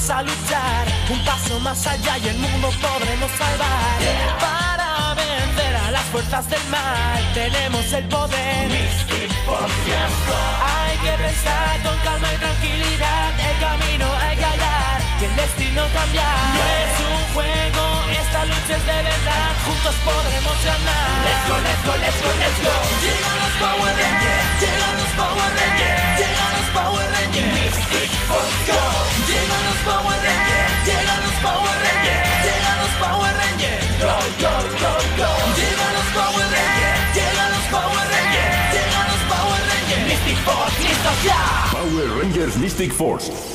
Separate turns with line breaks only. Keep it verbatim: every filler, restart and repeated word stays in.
vamos a luchar, un paso más allá y el mundo podremos salvar. Para vencer a las fuerzas del mal, tenemos el poder.
Mystic Force.
Hay que pensar con calma y tranquilidad, el camino hay que hallar y el destino cambiar. No es un juego, esta lucha es de verdad, juntos podremos ganar.
Let's go, let's go, let's go, let's go.
Llegan los Power Rangers, llegan los Power Rangers, llegan los Power Rangers.
Mystic Force, go.
Llegan los Power Rangers, llegan los Power Rangers, llegan los Power Rangers.
Go, go, go, go.
Llegan los Power Rangers, llegan los Power Rangers, llegan los Power Rangers.
Mystic Force, listo ya.
Power Rangers Mystic Force.